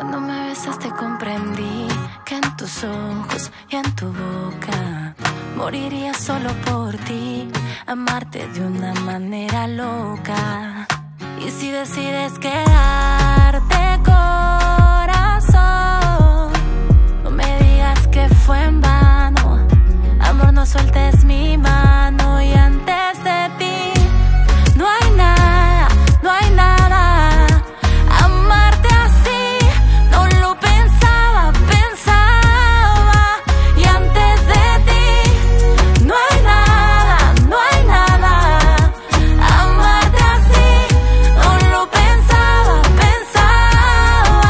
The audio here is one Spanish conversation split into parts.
Cuando me besaste comprendí que en tus ojos y en tu boca moriría solo por ti, amarte de una manera loca. Y si decides quedarte, corazón, no me digas que fue en vano. Amor, no sueltes mi mano. Y antes de ti no hay nada, no hay nada. Amarte así no lo pensaba, pensaba. Y antes de ti no hay nada, no hay nada. Amarte así no lo pensaba, pensaba.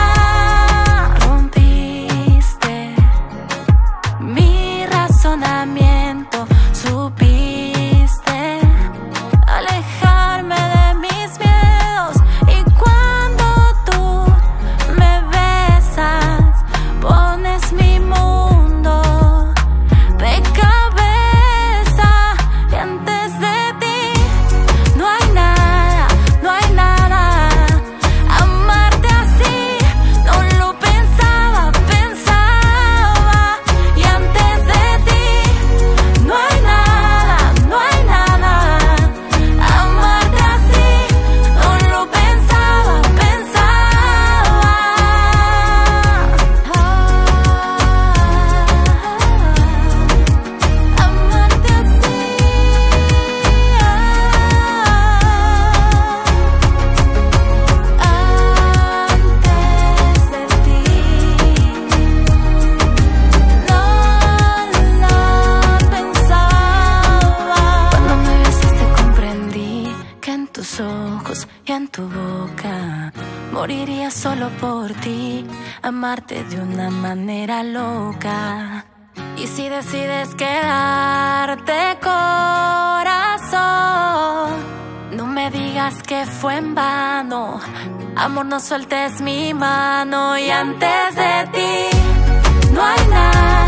Rompiste mi razonamiento, supiste alejarme de mis miedos. Y cuando tú me besas, pones mi mundo de cabeza. Y antes de ti no hay nada, no hay nada. Amarte así no lo pensaba, pensaba. Y antes de ti no hay nada, no hay nada. Amarte así no lo pensaba, pensaba. Amarte así. Antes de ti no lo pensaba. Cuando me besaste comprendí que en tus ojos y en tu boca moriría solo por ti, amarte de una manera loca. Y si decides quedarte, corazón, no me digas que fue en vano. Amor, no sueltes mi mano. Y antes de ti no hay nada.